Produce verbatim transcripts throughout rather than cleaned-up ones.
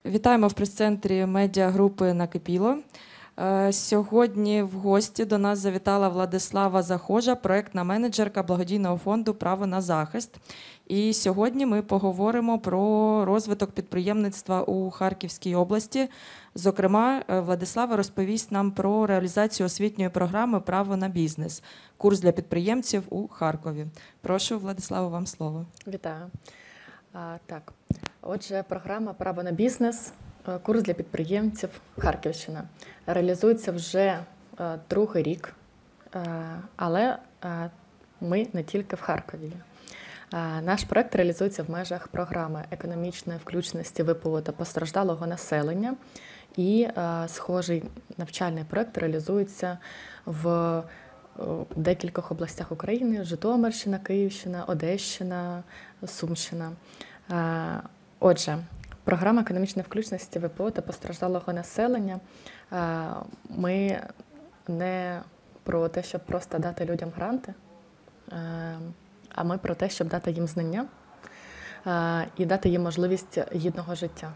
Вітаємо в прес-центрі медіагрупи «Накипіло». Е, Сьогодні в гості до нас завітала Владислава Захожа, проєктна менеджерка благодійного фонду «Право на захист». І сьогодні ми поговоримо про розвиток підприємництва у Харківській області. Зокрема, Владислава розповість нам про реалізацію освітньої програми «Право на бізнес» – курс для підприємців у Харкові. Прошу, Владислава, вам слово. Вітаю. А, так, отже, програма «Право на бізнес», курс для підприємців Харківщина, реалізується вже а, другий рік, а, але а, ми не тільки в Харкові. А, наш проект реалізується в межах програми економічної включеності ве пе о та постраждалого населення, і а, схожий навчальний проект реалізується в в декількох областях України: Житомирщина, Київщина, Одещина, Сумщина. Отже, програма економічної включеності ве пе о та постраждалого населення. Ми не про те, щоб просто дати людям гранти, а ми про те, щоб дати їм знання і дати їм можливість гідного життя.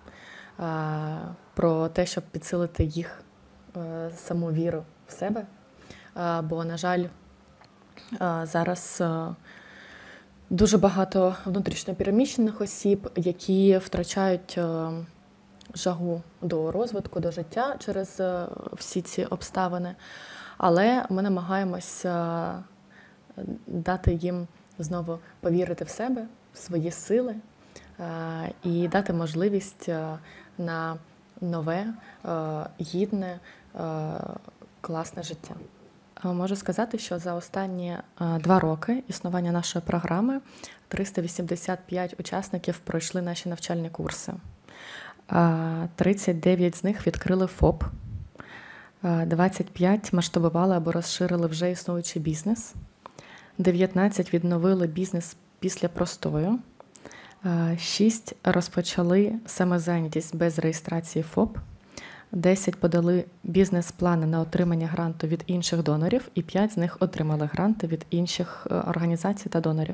Про те, щоб підсилити їх саму віру в себе. Бо, на жаль, зараз дуже багато внутрішньо переміщених осіб, які втрачають жагу до розвитку, до життя через всі ці обставини. Але ми намагаємося дати їм знову повірити в себе, в свої сили і дати можливість на нове, гідне, класне життя. Можу сказати, що за останні два роки існування нашої програми триста вісімдесят п'ять учасників пройшли наші навчальні курси. тридцять дев'ять з них відкрили ФОП, двадцять п'ять масштабували або розширили вже існуючий бізнес, дев'ятнадцять відновили бізнес після простою, шість розпочали самозайнятість без реєстрації ФОП, десять подали бізнес-плани на отримання гранту від інших донорів, і п'ять з них отримали гранти від інших організацій та донорів.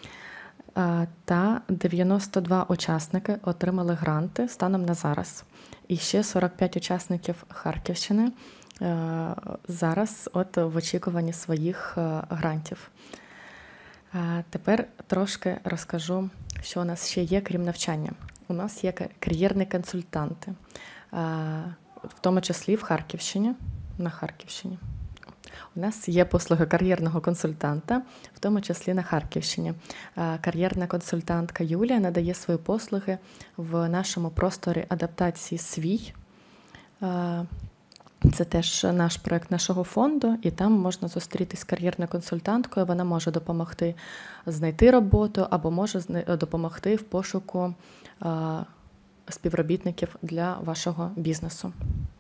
Та дев'яносто два учасники отримали гранти станом на зараз. І ще сорок п'ять учасників Харківщини зараз от в очікуванні своїх грантів. Тепер трошки розкажу, що у нас ще є, крім навчання. У нас є кар'єрні консультанти. В тому числі в Харківщині, на Харківщині. У нас є послуги кар'єрного консультанта, в тому числі на Харківщині. Кар'єрна консультантка Юлія надає свої послуги в нашому просторі адаптації «Свій». Це теж наш проєкт нашого фонду, і там можна зустрітися з кар'єрною консультанткою. Вона може допомогти знайти роботу або може допомогти в пошуку співробітників для вашого бізнесу.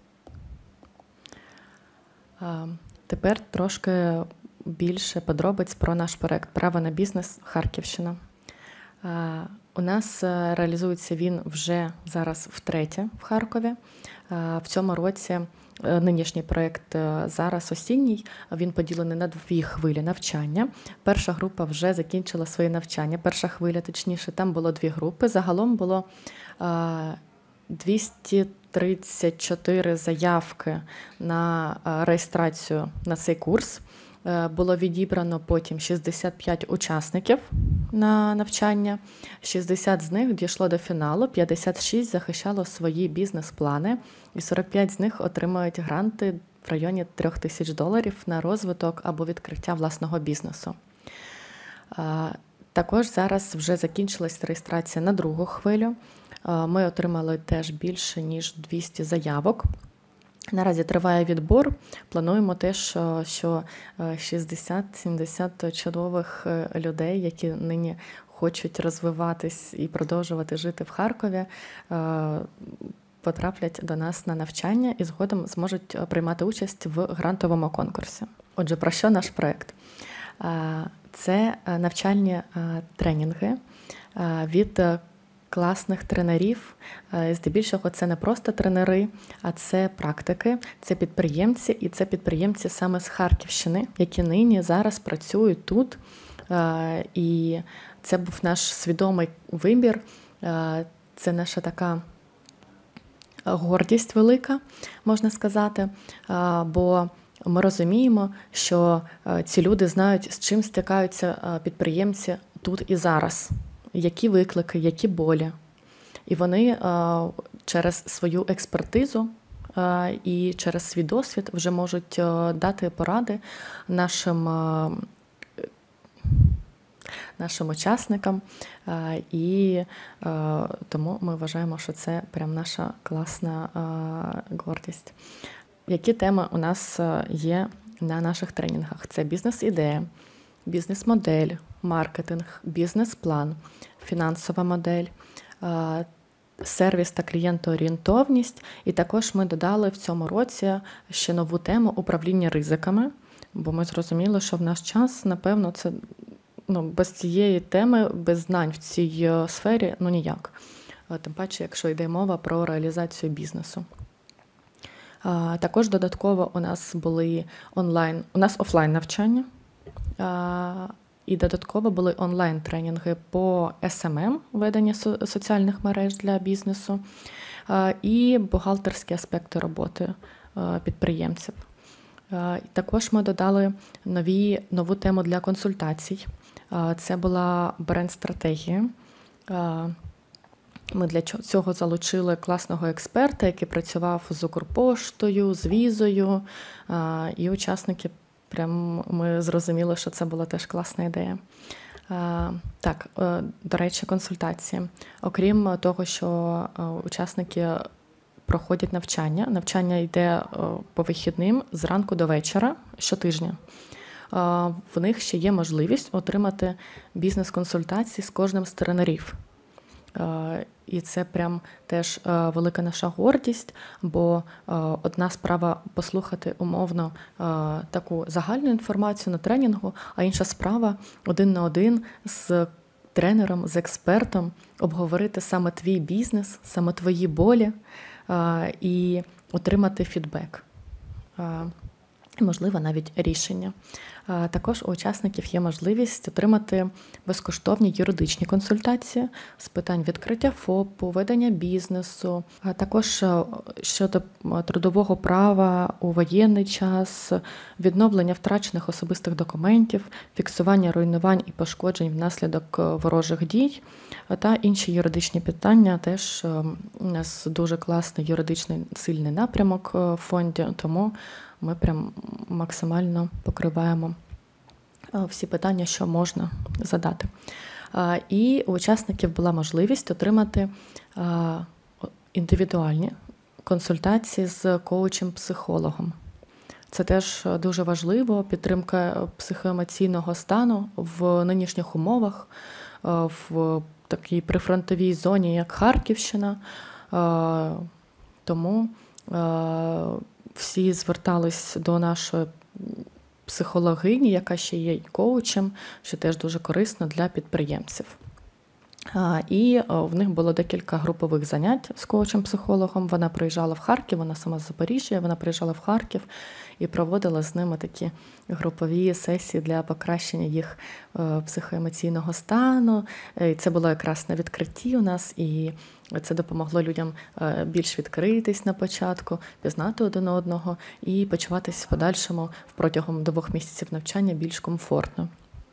Тепер трошки більше подробиць про наш проект «Право на бізнес Харківщина». У нас реалізується він вже зараз втретє в Харкові. В цьому році нинішній проєкт зараз осінній, він поділений на дві хвилі навчання. Перша група вже закінчила своє навчання, перша хвиля, точніше, там було дві групи. Загалом було двісті тридцять чотири заявки на реєстрацію на цей курс. Було відібрано потім шістдесят п'ять учасників на навчання, шістдесят з них дійшло до фіналу, п'ятдесят шість захищало свої бізнес-плани, і сорок п'ять з них отримають гранти в районі трьох тисяч доларів на розвиток або відкриття власного бізнесу. Також зараз вже закінчилась реєстрація на другу хвилю. Ми отримали теж більше, ніж двісті заявок. Наразі триває відбор. Плануємо теж, що шістдесят-сімдесят чудових людей, які нині хочуть розвиватись і продовжувати жити в Харкові, потраплять до нас на навчання і згодом зможуть приймати участь в грантовому конкурсі. Отже, про що наш проєкт? Це навчальні тренінги від класних тренерів. Здебільшого це не просто тренери, а це практики, це підприємці, і це підприємці саме з Харківщини, які нині зараз працюють тут. І це був наш свідомий вибір, це наша така гордість велика, можна сказати, бо ми розуміємо, що ці люди знають, з чим стикаються підприємці тут і зараз, які виклики, які болі. І вони через свою експертизу і через свій досвід вже можуть дати поради нашим, нашим учасникам. І тому ми вважаємо, що це прям наша класна гордість. Які теми у нас є на наших тренінгах? Це бізнес-ідея, бізнес-модель, маркетинг, бізнес-план, фінансова модель, сервіс та клієнтоорієнтовність. І також ми додали в цьому році ще нову тему управління ризиками, бо ми зрозуміли, що в наш час, напевно, це ну, без цієї теми, без знань в цій сфері, ну ніяк. Тим паче, якщо йде мова про реалізацію бізнесу. Також додатково у нас були онлайн, у нас офлайн навчання, і додатково були онлайн-тренінги по ес ем ем, ведення соціальних мереж для бізнесу, і бухгалтерські аспекти роботи підприємців. Також ми додали нові, нову тему для консультацій. Це була бренд-стратегія. Ми для цього залучили класного експерта, який працював з Укрпоштою, з Візою, і учасники, прям ми зрозуміли, що це була теж класна ідея. Так, до речі, консультації. Окрім того, що учасники проходять навчання, навчання йде по вихідним зранку до вечора щотижня. В них ще є можливість отримати бізнес-консультації з кожним з тренерів. І це прям теж велика наша гордість, бо одна справа послухати умовно таку загальну інформацію на тренінгу, а інша справа один на один з тренером, з експертом обговорити саме твій бізнес, саме твої болі і отримати фідбек. Можливо, навіть рішення. Також у учасників є можливість отримати безкоштовні юридичні консультації з питань відкриття ФОПу, ведення бізнесу, а також щодо трудового права у воєнний час, відновлення втрачених особистих документів, фіксування руйнувань і пошкоджень внаслідок ворожих дій та інші юридичні питання. Теж у нас дуже класний юридичний сильний напрямок в фонді, тому ми прям максимально покриваємо всі питання, що можна задати. І у учасників була можливість отримати індивідуальні консультації з коучем-психологом. Це теж дуже важливо, підтримка психоемоційного стану в нинішніх умовах, в такій прифронтовій зоні, як Харківщина. Тому всі звертались до нашої психологині, яка ще є коучем, що теж дуже корисно для підприємців. І в них було декілька групових занять з коучем-психологом. Вона приїжджала в Харків, вона сама з Запоріжжя, вона приїжджала в Харків і проводила з ними такі групові сесії для покращення їх психоемоційного стану. І це було якраз на відкритті у нас, і це допомогло людям більш відкритись на початку, пізнати один одного і почуватись в подальшому протягом двох місяців навчання більш комфортно.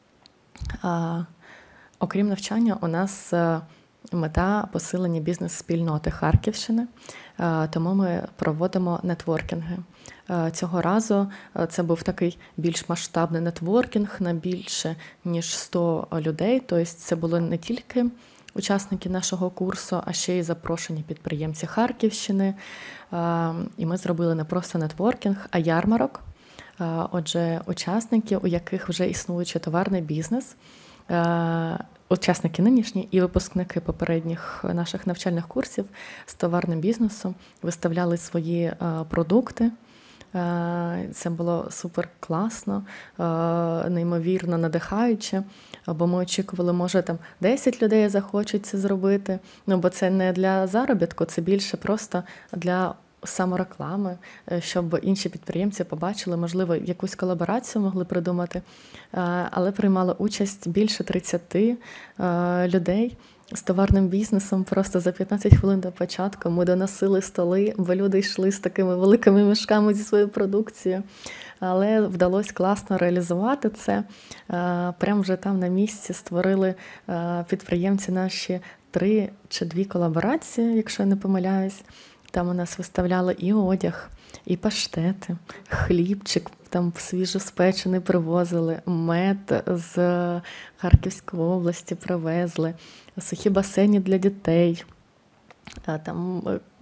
Окрім навчання, у нас мета посилення бізнес-спільноти Харківщини, тому ми проводимо нетворкінги. Цього разу це був такий більш масштабний нетворкінг на більше, ніж сто людей. Тобто це були не тільки учасники нашого курсу, а ще й запрошені підприємці Харківщини. І ми зробили не просто нетворкінг, а ярмарок. Отже, учасники, у яких вже існуючий товарний бізнес, учасники нинішні і випускники попередніх наших навчальних курсів з товарним бізнесом виставляли свої продукти. Це було супер класно, неймовірно надихаюче, бо ми очікували, може там десять людей захочуть це зробити, ну бо це не для заробітку, це більше просто для самореклами, щоб інші підприємці побачили, можливо, якусь колаборацію могли придумати, але приймало участь більше тридцять людей, з товарним бізнесом просто за п'ятнадцять хвилин до початку ми доносили столи, бо люди йшли з такими великими мішками зі своєю продукцією. Але вдалося класно реалізувати це. Прямо вже там на місці створили підприємці наші три чи дві колаборації, якщо я не помиляюсь. Там у нас виставляли і одяг, і паштети, хлібчик там свіжоспечений привозили, мед з Харківської області привезли, сухі басейни для дітей, там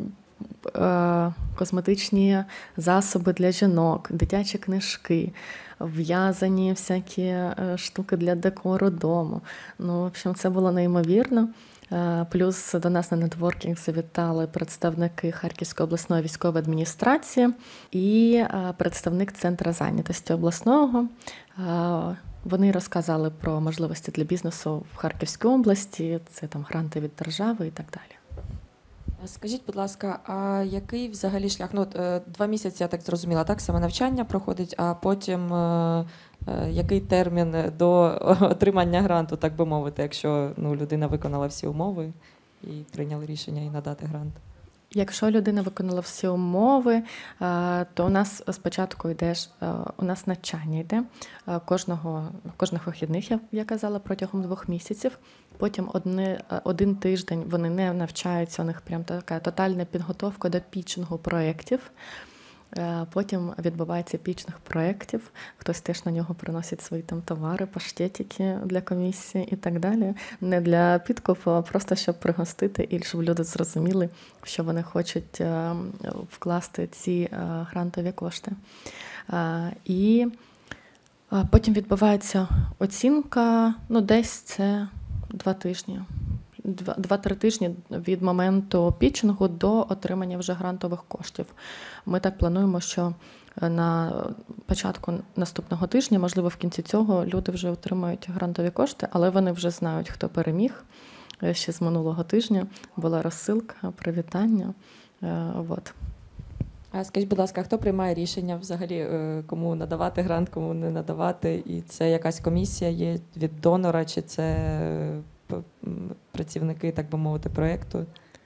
косметичні засоби для жінок, дитячі книжки, в'язані всякі штуки для декору дому. Ну, в общем, це було неймовірно. Плюс до нас на нетворкінг завітали представники Харківської обласної військової адміністрації і представник Центру зайнятості обласного. Вони розказали про можливості для бізнесу в Харківській області, це там гранти від держави і так далі. Скажіть, будь ласка, а який взагалі шлях? Ну, два місяці, я так зрозуміла, так, саме навчання проходить, а потім е, е, який термін до отримання гранту, так би мовити, якщо ну, людина виконала всі умови і прийняли рішення і надати грант? Якщо людина виконала всі умови, то у нас спочатку йде, у нас навчання йде кожного, кожних вихідних, я казала, протягом двох місяців. Потім одне, один тиждень вони не навчаються, у них прям така тотальна підготовка до пітчингу проєктів. Потім відбувається пічних проєктів, хтось теж на нього приносить свої там товари, паштетики для комісії і так далі. Не для підкупу, а просто щоб пригостити і щоб люди зрозуміли, що вони хочуть вкласти ці грантові кошти. І потім відбувається оцінка, ну десь це два тижні. Два-три тижні від моменту пітчингу до отримання вже грантових коштів. Ми так плануємо, що на початку наступного тижня, можливо, в кінці цього люди вже отримають грантові кошти, але вони вже знають, хто переміг. Ще з минулого тижня була розсилка, привітання. От. А скажіть, будь ласка, хто приймає рішення взагалі, кому надавати грант, кому не надавати? І це якась комісія є від донора, чи це працівники, так би мовити, проєкту?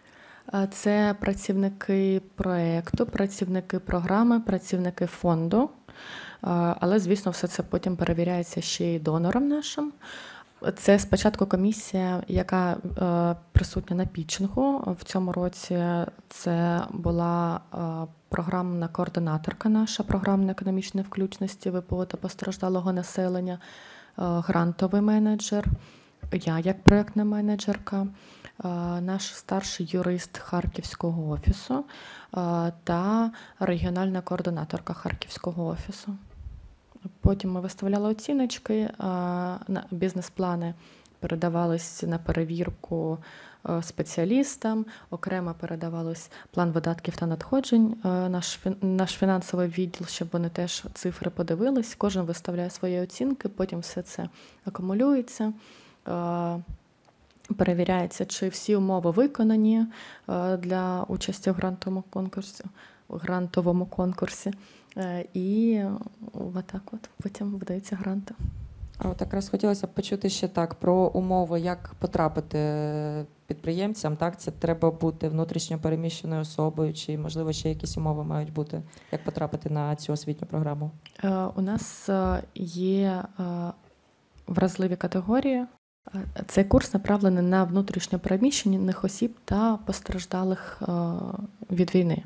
Це працівники проєкту, працівники програми, працівники фонду. Але, звісно, все це потім перевіряється ще й донором нашим. Це спочатку комісія, яка присутня на пітчингу. В цьому році це була програмна координаторка наша, програмна економічної включності ВПО та постраждалого населення, грантовий менеджер, я як проєктна менеджерка, наш старший юрист Харківського офісу та регіональна координаторка Харківського офісу. Потім ми виставляли оціночки, бізнес-плани передавались на перевірку спеціалістам, окремо передавалось план видатків та надходжень, наш, наш фінансовий відділ, щоб вони теж цифри подивились, кожен виставляє свої оцінки, потім все це акумулюється, перевіряється, чи всі умови виконані для участі в грантовому конкурсі, в грантовому конкурсі. І отак от потім видаються гранти. А от якраз хотілося б почути ще так про умови, як потрапити підприємцям. Так, це треба бути внутрішньо переміщеною особою, чи можливо ще якісь умови мають бути, як потрапити на цю освітню програму? У нас є вразливі категорії. Цей курс направлений на внутрішньо переміщених осіб та постраждалих від війни.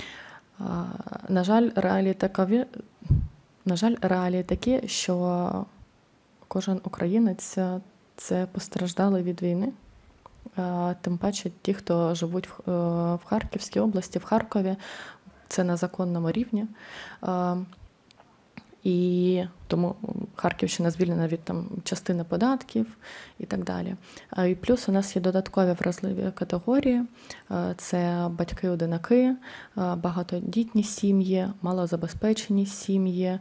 На жаль, реалії такові, на жаль, реалії такі, що кожен українець – це постраждали від війни. Тим паче ті, хто живуть в Харківській області, в Харкові, це на законному рівні. І тому Харківщина звільнена від там, частини податків і так далі. І плюс у нас є додаткові вразливі категорії. Це батьки-одинаки, багатодітні сім'ї, малозабезпечені сім'ї,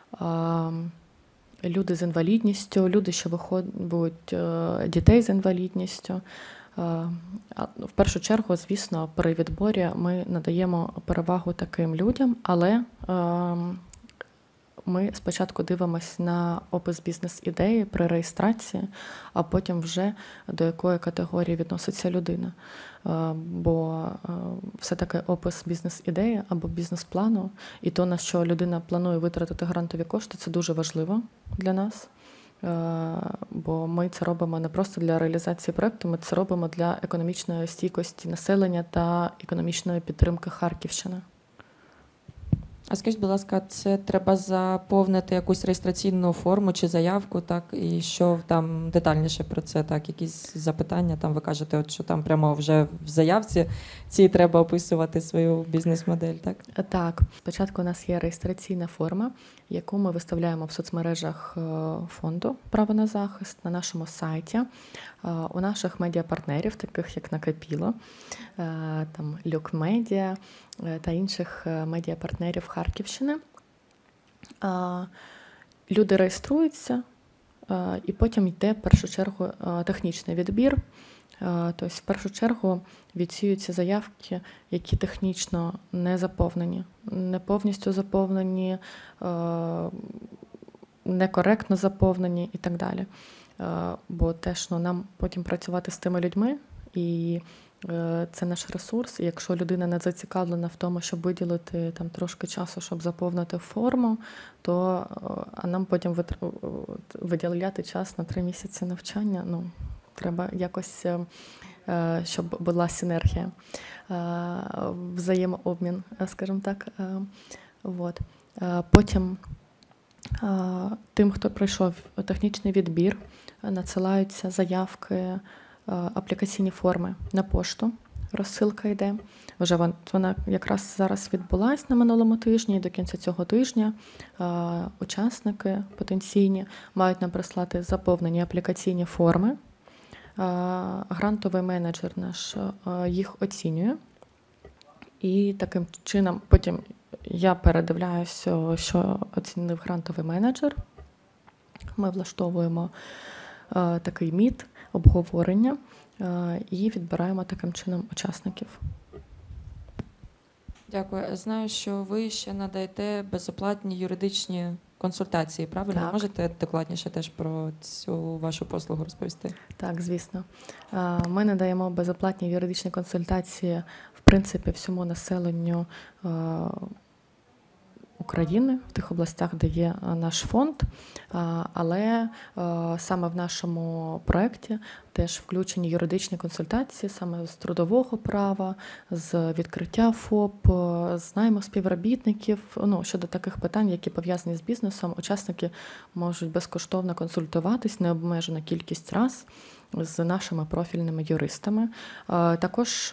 люди з інвалідністю, люди, що виховують дітей з інвалідністю. В першу чергу, звісно, при відборі ми надаємо перевагу таким людям, але ми спочатку дивимося на опис бізнес-ідеї при реєстрації, а потім вже до якої категорії відноситься людина. Бо все-таки опис бізнес-ідеї або бізнес-плану і то, на що людина планує витратити грантові кошти, це дуже важливо для нас. Бо ми це робимо не просто для реалізації проєкту, ми це робимо для економічної стійкості населення та економічної підтримки Харківщини. А скажіть, будь ласка, це треба заповнити якусь реєстраційну форму чи заявку, так? І що там детальніше про це, так? Якісь запитання, там ви кажете, от що там прямо вже в заявці цій треба описувати свою бізнес-модель, так? Так. Спочатку у нас є реєстраційна форма, яку ми виставляємо в соцмережах фонду «Право на захист», на нашому сайті, у наших медіапартнерів, таких як Накипіло, там Люк Медіа та інших медіапартнерів Харківщини. Люди реєструються, і потім йде в першу чергу технічний відбір. Тобто, в першу чергу відсіюються заявки, які технічно не заповнені, не повністю заповнені, некоректно заповнені і так далі. Бо теж ну, нам потім працювати з тими людьми, і це наш ресурс. І якщо людина не зацікавлена в тому, щоб виділити там трошки часу, щоб заповнити форму, то а нам потім виділяти час на три місяці навчання. Ну, треба якось, щоб була синергія, взаємообмін, скажімо так. Вот. Потім тим, хто пройшов технічний відбір, надсилаються заявки, аплікаційні форми на пошту. Розсилка йде. Вже вона, вона якраз зараз відбулась на минулому тижні, і до кінця цього тижня учасники потенційні мають нам прислати заповнені аплікаційні форми. Грантовий менеджер наш їх оцінює. І таким чином потім я передивляюся, що оцінив грантовий менеджер. Ми влаштовуємо такий міт, обговорення і відбираємо таким чином учасників. Дякую. Знаю, що ви ще надаєте безоплатні юридичні консультації, правильно? Так. Можете докладніше теж про цю вашу послугу розповісти? Так, звісно. Ми надаємо безоплатні юридичні консультації, в принципі, всьому населенню України, в тих областях, де є наш фонд, але саме в нашому проєкті теж включені юридичні консультації саме з трудового права, з відкриття ФОП, з найму співробітників. Ну, щодо таких питань, які пов'язані з бізнесом, учасники можуть безкоштовно консультуватись, необмежена кількість раз з нашими профільними юристами. Також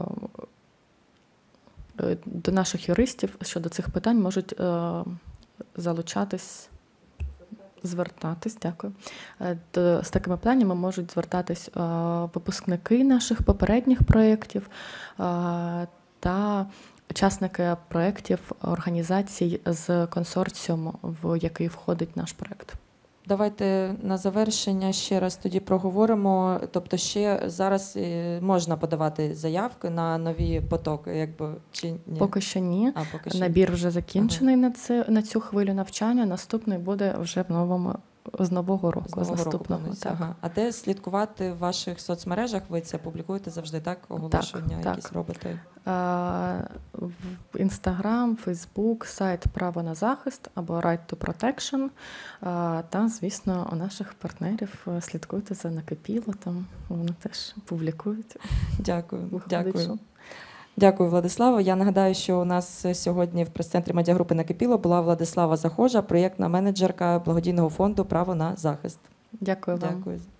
до наших юристів щодо цих питань можуть е, залучатись, звертатись, дякую. До, з такими питаннями можуть звертатись е, випускники наших попередніх проєктів е, та учасники проєктів організацій з консорціуму, в який входить наш проєкт. Давайте на завершення ще раз тоді проговоримо. Тобто ще зараз можна подавати заявки на нові потоки, якби чи ні? Поки що ні. А, поки що. Набір вже закінчений ага. на це на цю хвилю навчання. Наступний буде вже в новому з нового року. З нового наступного. року Так. ага. А де слідкувати в ваших соцмережах? Ви це публікуєте завжди, так? Оголошення так, якісь так. робите? В Інстаграм, Фейсбук, сайт «Право на захист» або «Right to Protection». Та, звісно, у наших партнерів слідкуйте за Накипіло, там вони теж публікують. Дякую. Виходить, Дякую. що... Дякую, Владислава. Я нагадаю, що у нас сьогодні в прес-центрі медіагрупи «Накипіло» була Владислава Захожа, проєктна менеджерка благодійного фонду «Право на захист». Дякую вам. Дякую.